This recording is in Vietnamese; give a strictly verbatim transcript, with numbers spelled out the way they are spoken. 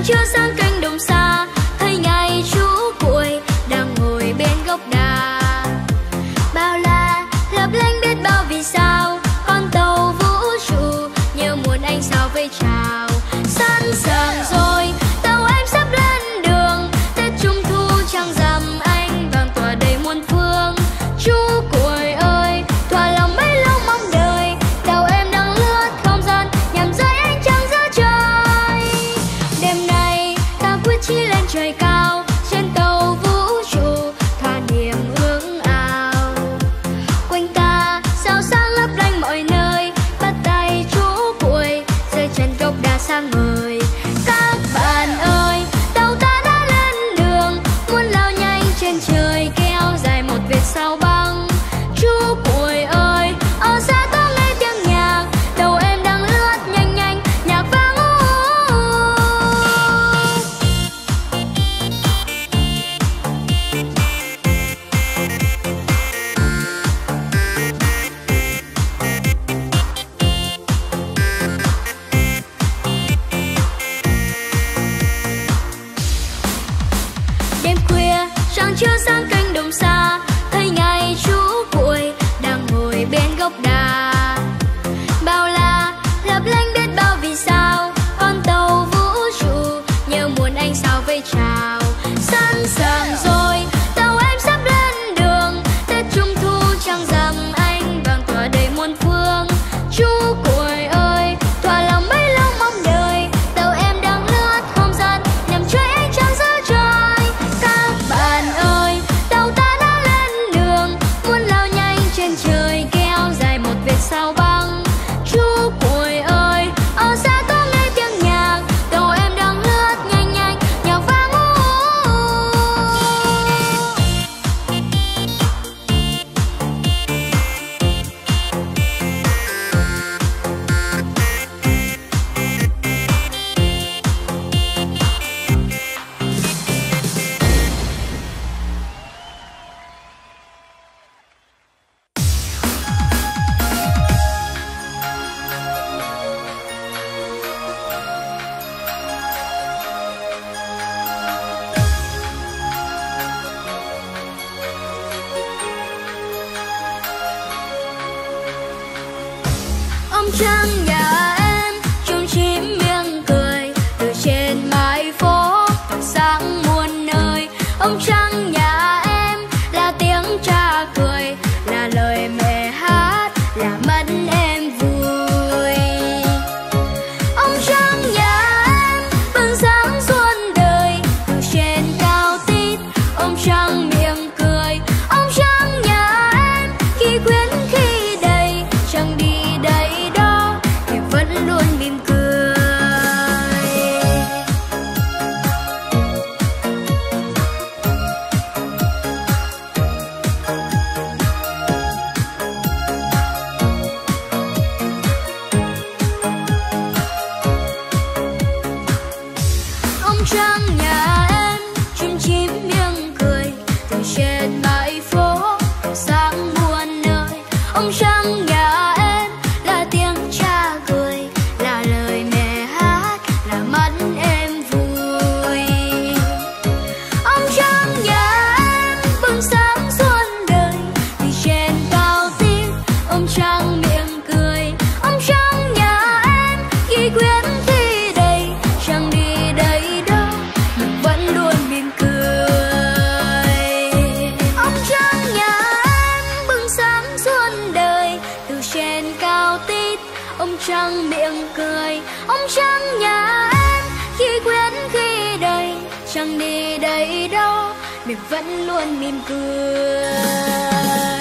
trưa sang cánh đồng xa, thấy ngày chú cuội đang ngồi bên gốc đà. Bao la lấp lánh biết bao vì sao, con tàu vũ trụ nhớ muốn anh sao vây chào. Sẵn sàng rồi, tàu em sắp lên đường, Tết Trung Thu trăng rằm anh vàng tỏa đầy muôn phương. Chú cuội ơi, thỏa lòng mấy lâu mong đợi, tàu em đang lướt không gian nhằm rơi ánh trăng giữa trời. Đêm nay ta quyết chí lên trời cao, trên tàu vũ trụ thỏa niềm ước ao. Quanh ta sao sáng lấp lánh mọi nơi, bắt tay chú cuội rơi chân gốc đà sang ngời. Các bạn ơi, tàu ta đã lên đường, muốn lao nhanh trên trời kéo dài một vệt sao băng. Chú cuội ơi, ở xa ta nghe tiếng nhạc, tàu em đang lướt nhanh nhanh nhạc vang u. Đêm khuya trăng trưa sang cánh đồng xa, thấy ngày chú cuội đang ngồi bên gốc đà. Bao la lấp lánh biết bao vì sao, con tàu vũ trụ nhớ muốn anh sao vây chào. Sẵn sàng rồi, tàu em sắp lên đường, Tết Trung Thu trăng rằm anh vàng tỏa đầy muôn phương. Chú cuội ơi, thỏa lòng mấy lâu mong đợi, tàu em đang lướt không gian nhằm chơi ánh trăng giữa trời. Các bạn ơi, tàu ta đã lên đường, muốn lao nhanh trên trời kéo dài một vệt sao băng. Chú cuội ơi, ở xa ta nghe tiếng nhạc, tàu em đang lướt nhanh nhanh nhạc vang u. Ông trăng nhà em chung chim miệng cười, từ trên mái phố tỏa sáng muôn nơi. Ông trăng nhà em là tiếng cha cười, là lời mẹ hát, là mắt em vui. Ông trăng nhà em bừng sáng xuân đời, từ trên cao tít. Ông trăng miệng cười, ông trăng nhà em khi khuyến khi đầy, chẳng đi đây đó thì vẫn luôn mỉm cười. Ông trăng nhà em chim chim miệng cười, từ trên bãi phố tỏa sáng muôn nơi. Ông trăng nhà em là tiếng cha cười, là lời mẹ hát, là mắt em vui. Ông trăng nhà em bừng sáng xuân đời, từ trên cao tít. Ông trăng miệng cười, ông trăng nhà em khi khuyến khi đầy, chẳng đi đây đâu nhưng vẫn luôn mỉm cười. Ông trăng nhà em bừng sáng xuân đời, từ trên cao tít. Ông trăng miệng cười, ông trăng nhà em khi khuyến khi đầy, chẳng đi đây đâu mình vẫn luôn mỉm cười.